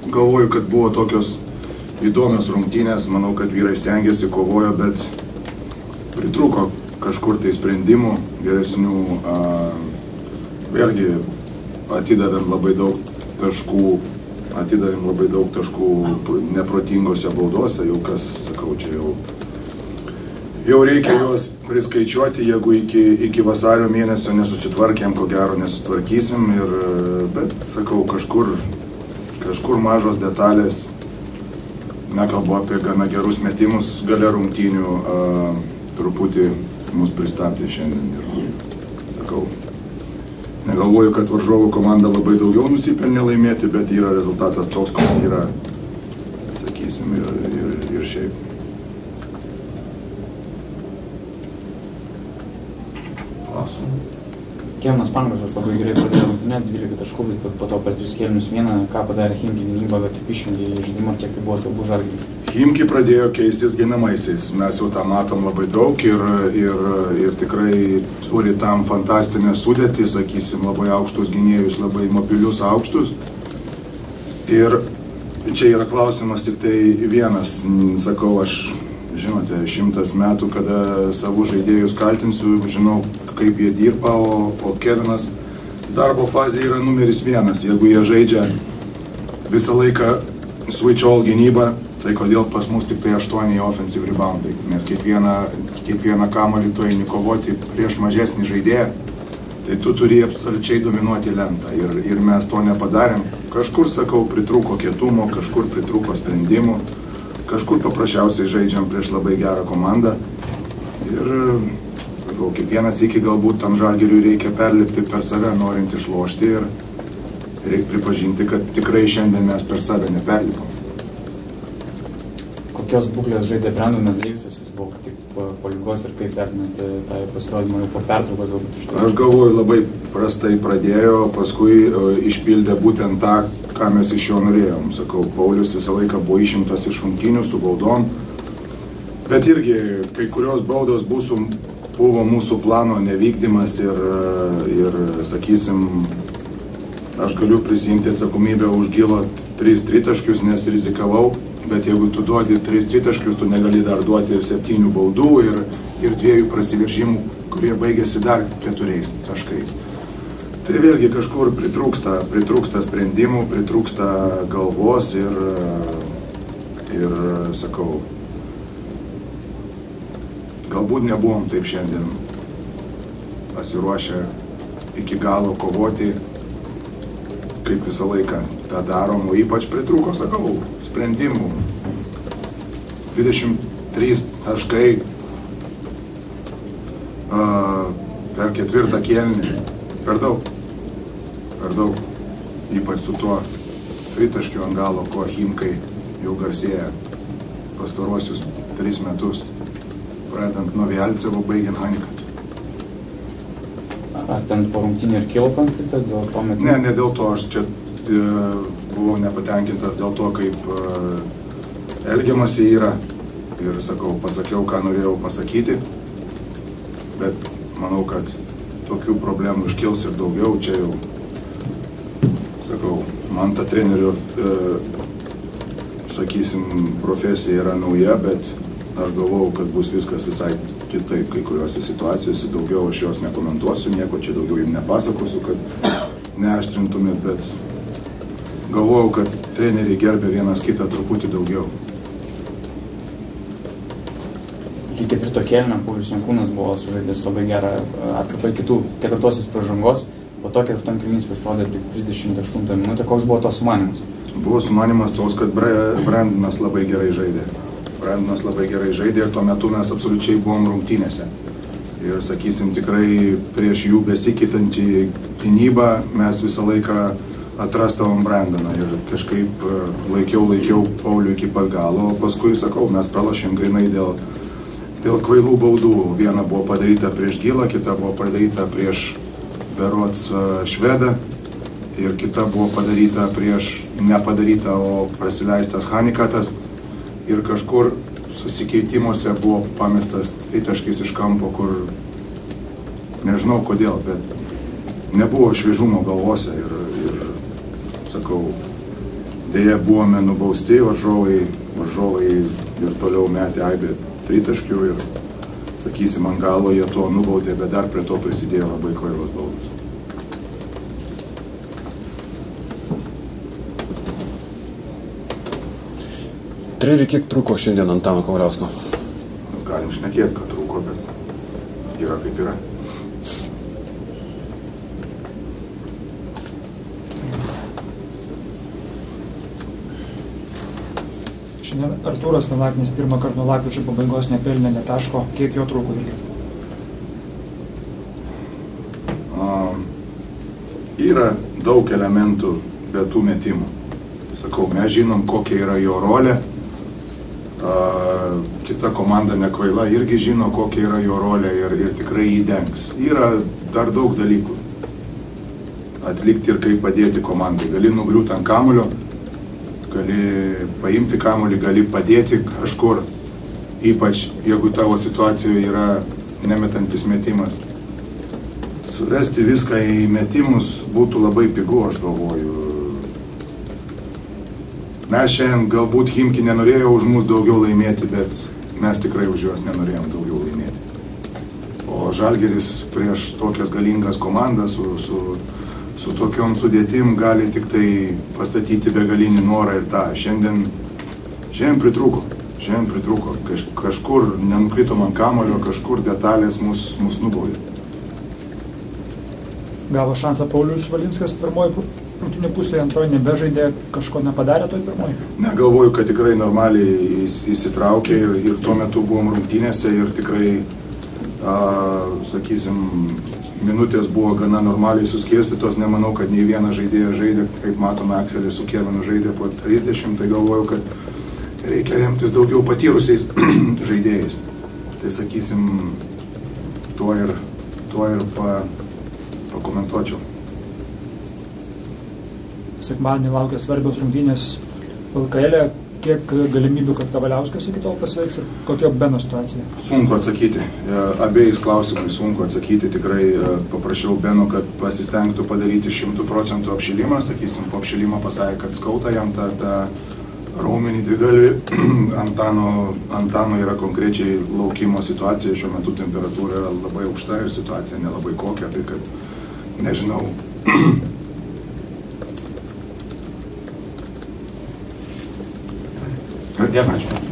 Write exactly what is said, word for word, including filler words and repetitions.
galvoju, kad buvo tokios įdomios rungtynės, manau, kad vyrai stengiasi, kovojo, bet pritrūko kažkur tai sprendimų geresnių. A, vėlgi atidavėm labai daug taškų, atidavėm labai daug taškų neprotingose baudose, jau kas, sakau, čia jau, jau reikia juos priskaičiuoti, jeigu iki, iki vasario mėnesio nesusitvarkėm, ko gero nesutvarkysim, ir, bet, sakau, kažkur, kažkur mažos detalės, nekalbu apie gana gerus metimus gale rungtynių, a, truputį mus pristabdė šiandien ir, sakau, negalvoju, kad varžovų komanda labai daugiau nusipelnė laimėti, bet yra rezultatas toks, koks yra, sakysim, ir, ir, ir šiaip. Kelnas Pankrasas labai gerai pradėjo rungtynes, dvylika taškų, bet po to per tris kėlinius vieną, ką padarė Chimki gynyba, bet taip išjungė į žaidimą, kiek tai buvo svarbu Žalgiriui. Chimki pradėjo keistis ginamaisiais, mes jau tą matom labai daug ir, ir, ir tikrai turi tam fantastinę sudėtį, sakysim, labai aukštus gynėjus, labai mobilius aukštus. Ir čia yra klausimas tik tai vienas, sakau, aš, žinote, šimtas metų, kada savų žaidėjus kaltinsiu, žinau, kaip jie dirba, o, o Kevinas darbo fazė yra numeris vienas. Jeigu jie žaidžia visą laiką switch all gynybą, tai kodėl pas mus tik tai aštuoni offensive reboundai, nes kiekvieną, kiekvieną kamuolį tu eini kovoti prieš mažesnį žaidėją, tai tu turi absoliučiai dominuoti lentą ir, ir mes to nepadarėm. Kažkur, sakau, pritrūko kietumo, kažkur pritrūko sprendimų, kažkur paprasčiausiai žaidžiam prieš labai gerą komandą ir, sakau, kiekvienas iki galbūt tam Žalgiriui reikia perlipti per save, norint išlošti, ir reikia pripažinti, kad tikrai šiandien mes per save neperlipom. Kokios būklės žaidė Brendonas Deivisas, jis buvo tik po, po lygos, ir kaip vertinate tą pasirodymą jau po pertraukos galbūt iš to? Aš galvoju, labai prastai pradėjo, paskui uh, išpildė būtent tą, ką mes iš jo norėjom. Sakau, Paulius visą laiką buvo išimtas iš rungtynių su baudom, bet irgi kai kurios baudos būsų, buvo mūsų plano nevykdymas ir, ir, sakysim, aš galiu prisimti atsakomybę už Gilo tris tritaškius, nes rizikavau, bet jeigu tu duodi tris tritaškius, tu negali dar duoti ir septynių baudų ir, ir dviejų prasiveržimų, kurie baigėsi dar keturiais taškais. Tai vėlgi kažkur pritrūksta, pritrūksta sprendimų, pritrūksta galvos ir, ir, sakau, galbūt nebuvom taip šiandien pasiruošę iki galo kovoti, kaip visą laiką tą darom, o ypač pritrūko, sakau, sprendimų. dvidešimt trys taškai uh, per ketvirtą kėlinį. Per daug. Per daug. Ypač su tuo tritaškiu ant galo, ko Chimkai jau garsėja pastaruosius tris metus. Pradedant nuo Vjalcevo, baigiant Hanikat. Ar ten po rungtynių ir kilo konfliktas dėl to metu? Ne, ne dėl to. Aš čia e, buvau nepatenkintas dėl to, kaip e, elgiamasi yra. Ir, sakau, pasakiau, ką norėjau pasakyti. Bet manau, kad tokių problemų iškils ir daugiau. Čia jau, sakau, man ta trenerio, e, sakysim, profesija yra nauja, bet aš galvojau, kad bus viskas visai kitaip kai kuriuose situacijose. Daugiau aš jos nekomentuosiu, nieko čia daugiau jums nepasakosiu, kad neaštrintumėt, bet galvojau, kad treneriai gerbė vienas kitą truputį daugiau. Iki ketvirto kėlinio Paulius Jankūnas buvo sužaidęs labai gerą atkarpą iki tų ketvirtosios pražangos. Po to ketvirtam kėlinys pasirodė tik trisdešimt aštuntą minutę. Koks buvo tos sumanymas? Buvo sumanymas toks, kad Brendonas labai gerai žaidė. Brendonas labai gerai žaidė ir tuo metu mes absoliučiai buvom rungtynėse. Ir, sakysim, tikrai prieš jų besikitantį gynybą mes visą laiką atrastavom Brendoną ir kažkaip laikiau, laikiau Paulių iki pat galo, o paskui, sakau, mes pralašėm grinai dėl, dėl kvailų baudų. Viena buvo padaryta prieš Gilą, kita buvo padaryta prieš berods Švedą ir kita buvo padaryta prieš nepadaryta, o prasileistas Hanikatas. Ir kažkur susikeitimuose buvo pamestas tritaškis iš kampo, kur nežinau kodėl, bet nebuvo šviežumo galvose ir, ir sakau, Deja, buvome nubausti, varžovai, varžovai ir toliau metė aibę tritaškių ir, sakysim, ant galo jie to nubaudė, bet dar prie to prisidėjo labai kvailos baudos. Treneri, kiek truko šiandien Antano Kavaliausko? Galim šnekėti, kad trūko, bet yra kaip yra. Šiandien Artūras Milaknis pirmą kartą nuo lapkričio pabaigos nepelnė nė taško. Kiek jo trūko irgi? Um, yra daug elementų be tų metimų. Sakau, mes žinom, kokia yra jo rolė. Uh, kita komanda nekvaila irgi žino, kokia yra jo rolė ir, ir tikrai jį dengs. Yra dar daug dalykų atlikti ir kaip padėti komandai. Gali nugriūti ant kamulio, gali paimti kamuolį, gali padėti kažkur, ypač jeigu tavo situacijoje yra nemetantis metimas. Suvesti viską į metimus būtų labai pigu, aš galvoju. Mes šiandien galbūt Chimki nenorėjo už mus daugiau laimėti, bet mes tikrai už juos nenorėjom daugiau laimėti. O Žalgiris prieš tokias galingas komandas su, su, su tokiom sudėtim gali tik tai pastatyti begalinį norą ir tą. Šiandien, šiandien pritrūko, šiandien pritrūko. Kaž, kažkur nenukritom ant kamulio, kažkur detalės mus, mus nubaudė. Gavo šansą Paulius Valinskas pirmoji rungtynių pusėje, antroji nebežaidė, kažko nepadarė toj pirmoji? Ne, galvoju, kad tikrai normaliai įsitraukė ir, ir tuo metu buvom rungtynėse ir tikrai, a, sakysim, minutės buvo gana normaliai suskirstytos, nemanau, kad nei vieną žaidėją žaidė, kaip matome, Akselis su Kevinu žaidė po trisdešimt, tai galvoju, kad reikia remtis daugiau patyrusiais žaidėjais. Tai sakysim, tuo ir, tuo ir pa, pakomentuočiau. Sekmadienį laukia svarbios rungtynės L K L-e. Kiek galimybių, kad Kavaliauskas iki tol pasveiks ir kokia Beno situacija? Sunku atsakyti. Abiejais klausimais sunku atsakyti. Tikrai paprašiau Beno, kad pasistengtų padaryti šimtų procentų apšilimą. Sakysim, po apšilimo pasakė, kad skauta jam tą, tą raumenį dvigalvį. Antano, Antano yra konkrečiai laukimo situacija. Šiuo metu temperatūra yra labai aukšta ir situacija nelabai kokia. Tai kad nežinau. Dėkui.